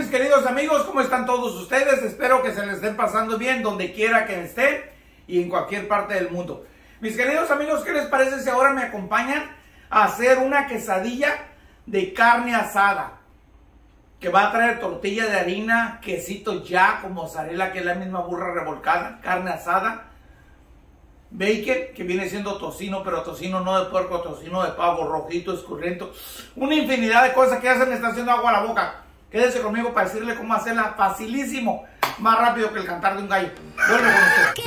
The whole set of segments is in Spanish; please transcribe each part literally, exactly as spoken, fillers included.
queridos amigos, ¿cómo están todos ustedes? Espero que se les estén pasando bien donde quiera que estén y en cualquier parte del mundo. Mis queridos amigos, ¿qué les parece si ahora me acompañan a hacer una quesadilla de carne asada? Que va a traer tortilla de harina, quesito ya con mozzarella, que es la misma burra revolcada, carne asada, bacon, que viene siendo tocino, pero tocino no de puerco, tocino de pavo, rojito, escurriento. Una infinidad de cosas que ya se me está haciendo agua a la boca. Quédese conmigo para decirle cómo hacerla facilísimo, más rápido que el cantar de un gallo. Vuelvo con usted.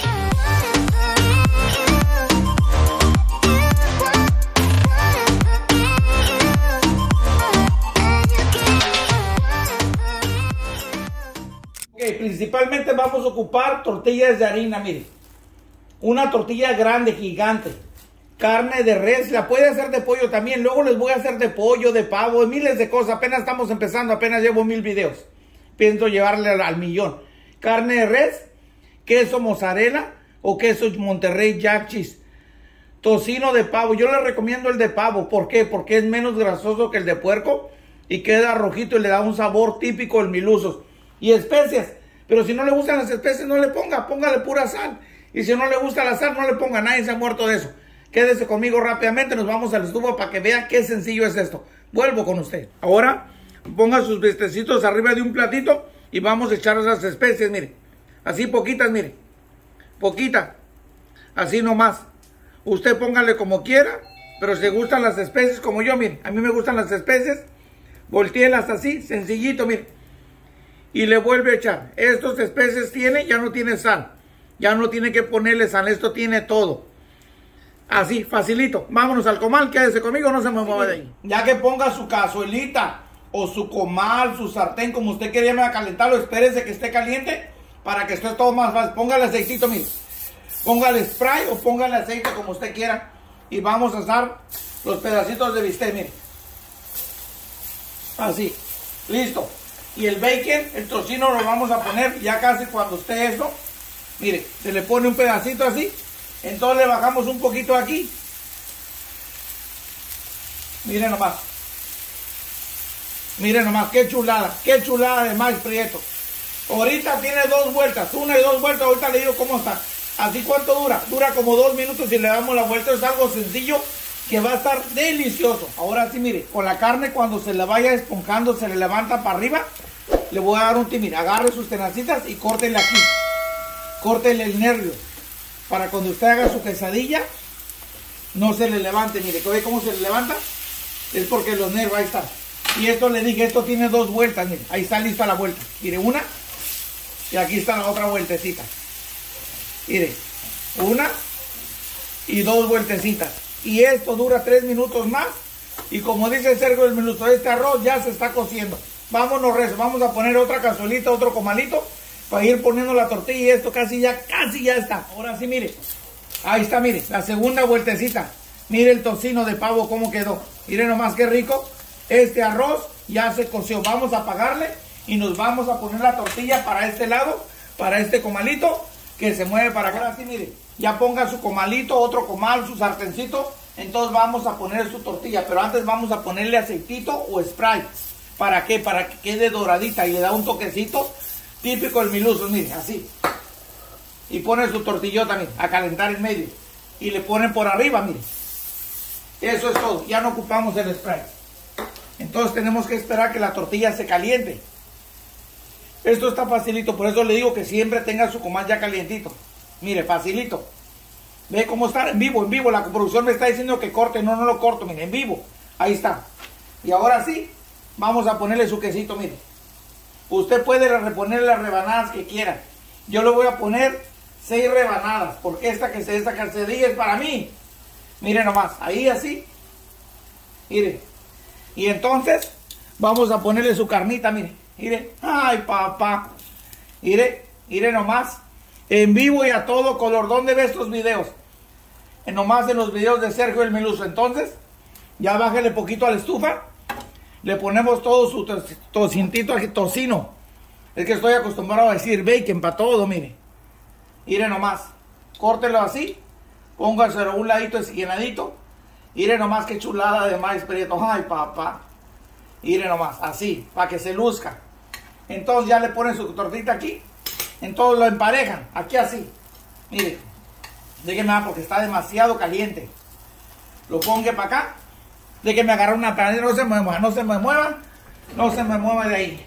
Okay, principalmente vamos a ocupar tortillas de harina, mire. Una tortilla grande, gigante. Carne de res, la puede hacer de pollo también. Luego les voy a hacer de pollo, de pavo, de miles de cosas. Apenas estamos empezando, apenas llevo mil videos. Pienso llevarle al, al millón. Carne de res, queso mozzarella o queso Monterrey Jack Cheese. Tocino de pavo, yo les recomiendo el de pavo. ¿Por qué? Porque es menos grasoso que el de puerco y queda rojito y le da un sabor típico del milusos. Y especias, pero si no le gustan las especias no le ponga, póngale pura sal. Y si no le gusta la sal no le ponga, nadie se ha muerto de eso. Quédese conmigo rápidamente, nos vamos al estufa para que vea qué sencillo es esto. Vuelvo con usted. Ahora ponga sus vistecitos arriba de un platito y vamos a echar esas especies, mire. Así poquitas, mire. Poquita. Así nomás. Usted póngale como quiera, pero si le gustan las especies como yo, mire. A mí me gustan las especies. Voltéelas así, sencillito, mire. Y le vuelve a echar. Estos especies tiene, ya no tiene sal. Ya no tiene que ponerle sal, esto tiene todo. Así, facilito. Vámonos al comal, quédese conmigo, no se me mueva de ahí. Ya que ponga su cazuelita o su comal, su sartén, como usted quería a calentarlo, espérese que esté caliente para que esté todo más fácil. Póngale aceitito, mire. Póngale spray o póngale aceite como usted quiera. Y vamos a asar los pedacitos de bistec, mire. Así, listo. Y el bacon, el tocino lo vamos a poner ya casi cuando esté eso. Mire, se le pone un pedacito así. Entonces le bajamos un poquito aquí. Miren nomás. Miren nomás, qué chulada. Qué chulada de maíz prieto. Ahorita tiene dos vueltas. Una y dos vueltas. Ahorita le digo cómo está. Así cuánto dura. Dura como dos minutos y le damos la vuelta. Es algo sencillo que va a estar delicioso. Ahora sí, mire. Con la carne cuando se le vaya esponjando, se le levanta para arriba. Le voy a dar un tip. Mire, agarre sus tenacitas y córtenle aquí. Córtenle el nervio. Para cuando usted haga su quesadilla, no se le levante. Mire, ¿ve cómo se le levanta? Es porque los nervios, ahí están. Y esto le dije, esto tiene dos vueltas, mire. Ahí está lista la vuelta. Mire, una. Y aquí está la otra vueltecita. Mire, una y dos vueltecitas. Y esto dura tres minutos más. Y como dice Sergio el Miluso, este arroz ya se está cociendo. Vámonos, rezo. Vamos a poner otra cazuelita, otro comalito. Para ir poniendo la tortilla y esto casi ya, casi ya está. Ahora sí, mire. Ahí está, mire. La segunda vueltecita. Mire el tocino de pavo cómo quedó. Mire nomás qué rico. Este arroz ya se coció. Vamos a apagarle y nos vamos a poner la tortilla para este lado. Para este comalito que se mueve para acá. Ahora sí, mire. Ya ponga su comalito, otro comal, su sartencito. Entonces vamos a poner su tortilla. Pero antes vamos a ponerle aceitito o spray. ¿Para qué? Para que quede doradita y le da un toquecito. Típico del Milusos, mire, así. Y pone su tortillota, mire, a calentar en medio. Y le ponen por arriba, mire. Eso es todo. Ya no ocupamos el spray. Entonces tenemos que esperar que la tortilla se caliente. Esto está facilito, por eso le digo que siempre tenga su comal ya calientito. Mire, facilito. Ve cómo está en vivo, en vivo. La producción me está diciendo que corte. No, no lo corto, mire, en vivo. Ahí está. Y ahora sí, vamos a ponerle su quesito, mire. Usted puede reponer las rebanadas que quiera. Yo le voy a poner seis rebanadas. Porque esta, que se, esta quesadilla es para mí. Mire nomás. Ahí así. Mire. Y entonces vamos a ponerle su carnita. Mire. Mire. Ay, papá. Mire. Mire nomás. En vivo y a todo color. ¿Dónde ve estos videos? En nomás en los videos de Sergio el Miluso. Entonces, ya bájale poquito a la estufa. Le ponemos todo su tocintito aquí, tocino. Es que estoy acostumbrado a decir bacon para todo, mire. Mire nomás. Córtelo así. Póngaselo un ladito así llenadito. Mire nomás qué chulada de maíz prieto. Ay, papá. Mire nomás, así, para que se luzca. Entonces ya le ponen su tortita aquí. Entonces lo emparejan, aquí así. Mire, déjenme ver porque está demasiado caliente. Lo pongo para acá. Déjenme agarrar una panera, no se me mueva, no se me mueva. No se me mueva de ahí.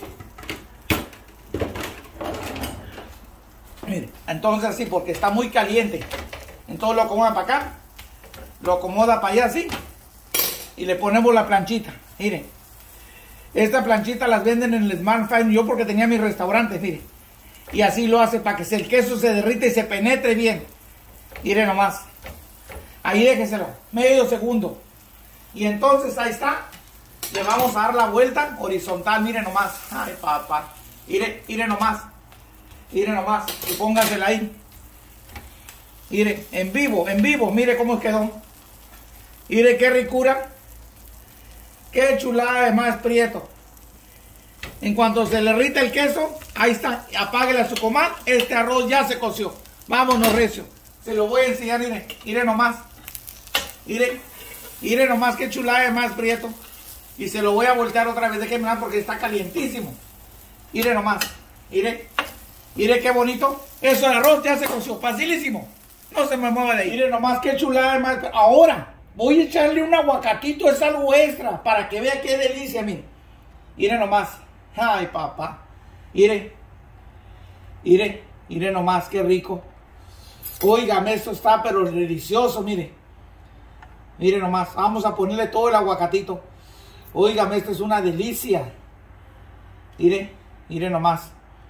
Mire, entonces así, porque está muy caliente. Entonces lo acomoda para acá. Lo acomoda para allá así. Y le ponemos la planchita. Miren. Esta planchita las venden en el Smart Fine. Yo porque tenía mi restaurante, miren. Y así lo hace para que el queso se derrite y se penetre bien. Miren nomás. Ahí déjeselo. Medio segundo. Y entonces ahí está. Le vamos a dar la vuelta horizontal. Miren nomás. Ay, papá. Miren, miren nomás. Miren nomás. Y póngasela ahí. Miren, en vivo, en vivo. Mire cómo quedó. Mire qué ricura. Qué chulada de más prieto. En cuanto se le derrita el queso, ahí está. Apáguele a su comal. Este arroz ya se coció. Vámonos, recio. Se lo voy a enseñar, miren. Miren nomás. Miren. Miren nomás qué chulada de más prieto. Y se lo voy a voltear otra vez. Déjenme ver porque está calientísimo. Miren nomás. Miren. Miren qué bonito. Eso el arroz ya se coció. Facilísimo. No se me mueva de ahí. Miren nomás qué chulada de más. Ahora voy a echarle un aguacatito. Es algo extra. Para que vea qué delicia, miren. Miren nomás. Ay, papá. Miren. Miren. Miren nomás qué rico. Óigame, esto está pero delicioso, miren. Miren nomás. Vamos a ponerle todo el aguacatito. Óigame, esto es una delicia. Miren. Miren nomás.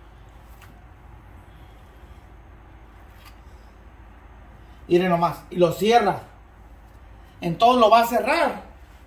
Miren nomás. Y lo cierra. Entonces lo va a cerrar.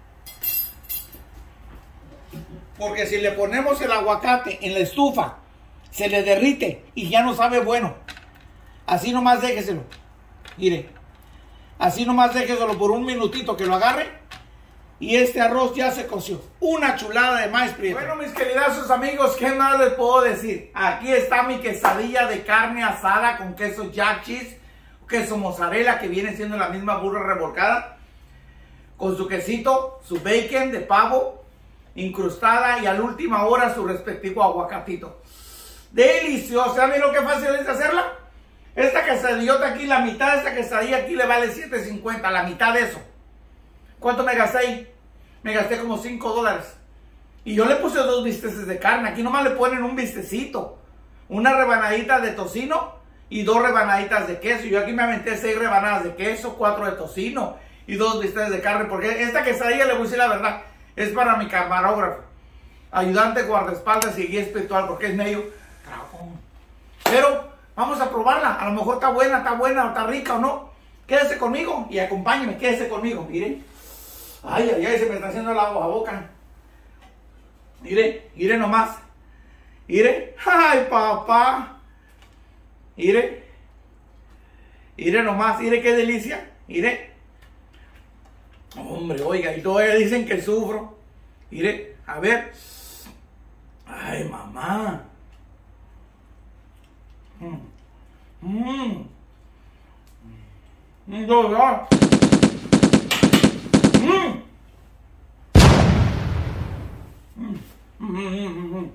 Porque si le ponemos el aguacate en la estufa, se le derrite y ya no sabe bueno. Así nomás déjeselo. Mire. Así nomás déjeselo por un minutito que lo agarre. Y este arroz ya se coció. Una chulada de maíz prieto. Bueno, mis queridos amigos, ¿qué más les puedo decir? Aquí está mi quesadilla de carne asada con queso jack cheese, queso mozzarella, que viene siendo la misma burra revolcada, con su quesito, su bacon de pavo, incrustada, y a la última hora su respectivo aguacatito. Deliciosa. ¿Saben lo que fácil es hacerla? Esta quesadillota aquí, la mitad de esta quesadilla aquí le vale siete cincuenta, la mitad de eso. ¿Cuánto me gasté ahí? Me gasté como cinco dólares. Y yo le puse dos bisteces de carne. Aquí nomás le ponen un bistecito, una rebanadita de tocino y dos rebanaditas de queso. Yo aquí me aventé seis rebanadas de queso, cuatro de tocino y dos bisteces de carne. Porque esta quesadilla, le voy a decir la verdad, es para mi camarógrafo, ayudante, guardaespaldas y guía espiritual, porque es medio trabajón. Pero vamos a probarla. A lo mejor está buena, está buena, o está rica o no. Quédese conmigo y acompáñeme, quédese conmigo. Miren. Ay, ay, ay, se me está haciendo el agua a boca. Mire, mire nomás. Mire. Ay, papá. Mire. Mire nomás, mire qué delicia. Mire. Hombre, oiga, y todavía dicen que sufro. Mire, a ver. Ay, mamá. Mmm. Mmm. Mmm. Mmm. Mmm. Mmm.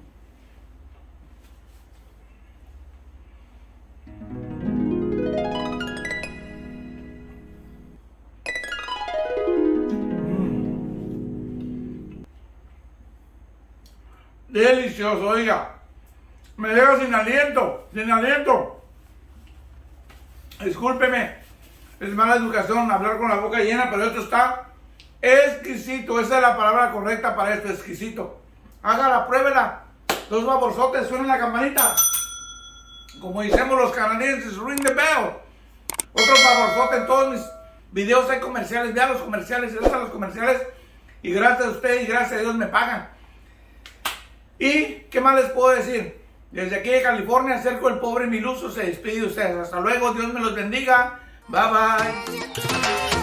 Delicioso, oiga. Me deja sin aliento, sin aliento. Discúlpeme, es mala educación hablar con la boca llena, pero esto está exquisito. Esa es la palabra correcta para esto, exquisito. Hágala, pruébela. Dos baborzotes, suenen la campanita. Como decimos los canadienses, ring the bell. Otro baborzote. En todos mis videos hay comerciales. Vean los comerciales, se gustan los comerciales. Y gracias a ustedes y gracias a Dios me pagan. ¿Y qué más les puedo decir? Desde aquí de California, Cerco el Pobre Miluso se despide de ustedes. Hasta luego, Dios me los bendiga. Bye bye.